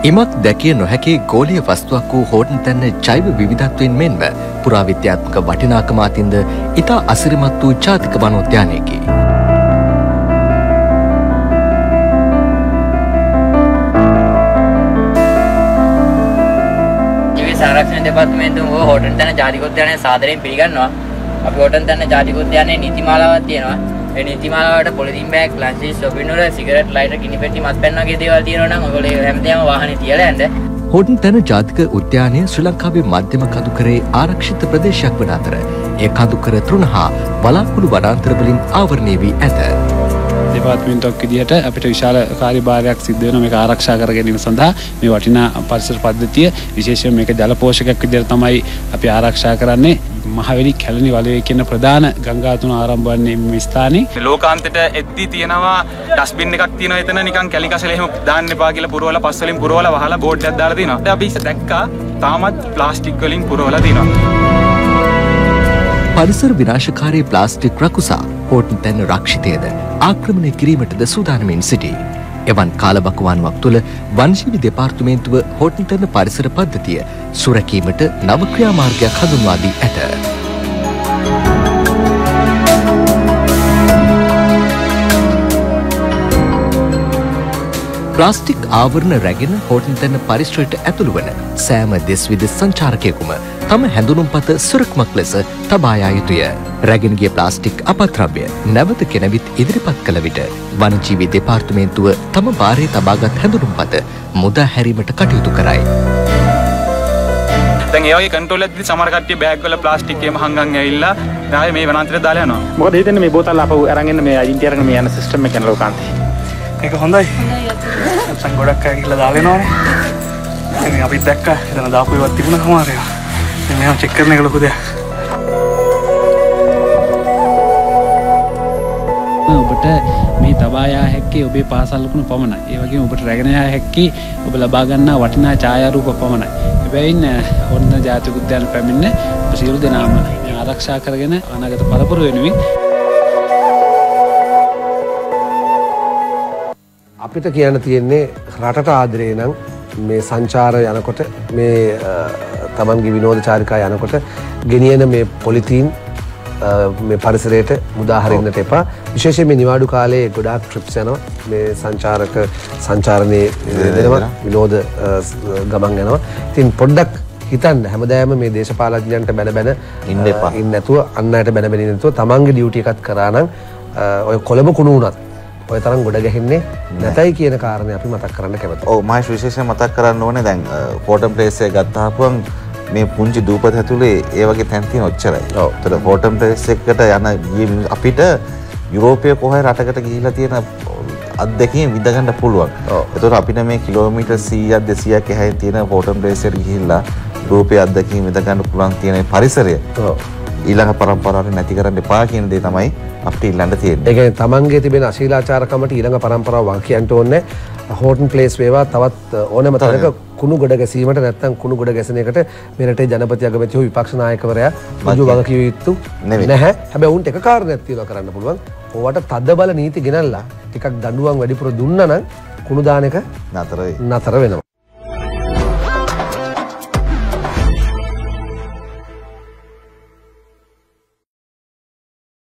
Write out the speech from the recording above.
ඉමක් දැකිය නොහැකි ගෝලීය වස්තුවක් වූ හෝටන් තැන්න ජෛව විවිධත්වයෙන් මෙන්ම පුරාවිද්‍යාත්මක වටිනාකම අතින්ද ඉතා අසිරිමත් වූ ජාතික වනෝද්‍යානයකි. සංරක්ෂණ දෙපාර්තමේන්තුව හෝටන් තැන්න ජාතික උද්‍යානය සාදරයෙන් පිළිගන්නවා. අපි හෝටන් තැන්න ජාතික උද්‍යානයේ නීතිමාලාවක් තියෙනවා. ඒ නීතිමාලාවට පොලිතින් බෑග්, ප්ලාස්ටික් සොපිනුර, සිගරට්, ලයිටර්, ගිනි පෙට්ටි, මස් පැන් වගේ දේවල් තියෙනවා නම් ඔයගොල්ලෝ හැමදේම වාහනේ තියලා යන්න. හෝටන් තැන්න ජාතික උද්‍යානය ශ්‍රී ලංකාවේ මධ්‍යම කඳුකරේ ආරක්ෂිත ප්‍රදේශයක් වන අතර ඒ කඳුකර තෘණ හා වලාකුළු වනාන්තර වලින් ආවරණය වී ඇත. දෙපාර්තමේන්තුවක් විදිහට අපිට විශාල කාර්යභාරයක් සිද්ධ වෙනවා මේක ආරක්ෂා කර ගැනීම සඳහා. මේ වටිනා පරිසර පද්ධතිය විශේෂයෙන් මේක ජල පෝෂකයක් විදිහට තමයි අපි ආරක්ෂා කරන්නේ. මහවැලි කැලණි වලවේ කියන ප්‍රධාන ගංගා තුන ආරම්භ වන්නේ මේ ස්ථානේ. ලෝකාන්තයට එද්දී තියෙනවා ඩස්බින් එකක් තියෙනවා එතන නිකන් කැලි කසල එහෙම දාන්න එපා කියලා පුරවලා පස් වලින් පුරවලා වහලා බෝඩ් එකක් දාලා තියෙනවා. අපි දැක්කා තාමත් ප්ලාස්ටික් වලින් පුරවලා තියෙනවා. පරිසර විනාශකාරී ප්ලාස්ටික් රකුසා හෝටන් තැන්න රක්ෂිතයද ආක්‍රමණය කිරීමටද සූදානමින් සිටී. එවන් කාලවකවානුවක් තුළ වනජීවි දෙපාර්තමේන්තුව හෝටන් තැන්න පරිසර පද්ධතිය සුරැකීමට නව ක්‍රියාමාර්ගයක් හඳුන්වා දී ඇත. ප්ලාස්ටික් ආවරණ රැගෙන හෝටන් තැන්න පරිසරයට ඇතුළු වන සෑම දෙස්විද සංචාරකයෙකුම තම හැඳුනුම්පත සුරක්මක් ලෙස තබා යා යුතුය. රැගෙන ගිය ප්ලාස්ටික් අපද්‍රව්‍ය නැවත ගෙනවිත් ඉදිරිපත් කළ විට වනජීවි දෙපාර්තමේන්තුව තම භාරයේ තබාගත් හැඳුනුම්පත මුදා හැරීමට කටයුතු කරයි. දැන් ඒ වගේ කන්ට්‍රෝල් එකදී සමහර කට්ටිය බෑග් වල ප්ලාස්ටික් එහෙම හංගන් ඇවිල්ලා ආයේ මේ වනාන්තරයට දාලා යනවා. මොකද හිතන්නේ මේ බෝතල් අපව අරන් එන්න මේ අයින්ටි අරගෙන මේ යන සිස්ටම් එක යන ලෝකාන්තේ. ඒක හොඳයි. සං ගොඩක් අය ගිහලා දාලා එනවනේ. ඉතින් අපි දැක්කා එතන දාපු ඒවා තිබුණා කොහොමද ඒවා. ඉතින් මේවා චෙක් කරන එක ලොකු දෙයක්. ඔබට මේ තබා යා හැක්කේ ඔබේ පාසල් ලකුණු පමණයි. ඒ වගේම ඔබට රැගෙන යා හැක්කේ ඔබ ලබා ගන්නා වටිනා ඡායාරූප පමණයි. එබැවින් හොන්න ජාතික උද්‍යාන පැමිණ සියලු දෙනාම ආරක්ෂා කරගෙන අනාගත පරපුර වෙනුවෙන් අපිට කියන්න තියෙන්නේ රටට ආදරේ නම් මේ සංචාර යනකොට මේ තමන්ගේ විනෝද චාරිකා යනකොට ගෙනියන මේ පොලිතීන් මේ පරිසරයට මුදා හරින්නට එපා. විශේෂයෙන් මේ නිවාඩු කාලේ ගොඩාක් ට්‍රිප්ස් යනවා. මේ සංචාරණයේ දෙනවා විනෝද ගමන් යනවා. ඉතින් පොඩ්ඩක් හිතන්න හැමදාම මේ දේශපාලඥයන්ට බැන ඉන්න එපා. ඉන්න නැතුව අන් අයට බැන ඉන්න නැතුව තමන්ගේ ඩියුටි එකක් කරා නම් ඔය කොළඹ කුණු වුණත් ඔය තරම් ගොඩ ගැහෙන්නේ නැතයි කියන කාරණේ අපි මතක් කරන්න කැමතියි. ඔව් මම විශේෂයෙන් මතක් කරන්න ඕනේ දැන් හෝටන් ප්ලේස් එක ගත්තාම මේ පුංචි දූපත ඇතුලේ ඒ වගේ තැන් තියෙන ඔච්චරයි. ඔව්. ඒතර හෝටන් ප්ලේස් එකට යන අපිට යුරෝපයේ කොහේ රටකට ගිහිලා තියෙන අත්දැකීම් විඳ ගන්න පුළුවන්. ඔව්. ඒතර අපිට මේ කිලෝමීටර් 100ක් 200ක් එහාට තියෙන හෝටන් ප්ලේස් එකට ගිහිල්ලා යුරෝපයේ අත්දැකීම් විඳ ගන්න පුළුවන් තියෙන පරිසරය. ඔව්. ඊළඟ පරම්පරාවට නැති කරන්න එපා කියන දේ තමයි අපිට ඉල්ලන්න තියෙන්නේ. ඒ කියන්නේ තමන්ගේ තිබෙන අශීලාචාරකමට ඊළඟ පරම්පරාව වා කියන්න ඕනේ. හෝටන් ප්ලේස් වේවා තවත් ඕනෑම තැනක කුණු ගොඩ ගැසීමට නැත්නම් කුණු ගොඩ ගැසෙන එකට මේ රටේ ජනපති අගමැති හෝ විපක්ෂ 나යකවරයා ඍජුව වග කිය යුතු නැහැ. හැබැයි උන්ට එක කාරණයක් තියෙනවා කරන්න පුළුවන්. ඕවට තද බල නීති ගෙනල්ලා ටිකක් දඬුවම් වැඩිපුර දුන්නා නම් කුණු දාන එක නතර වෙනවා.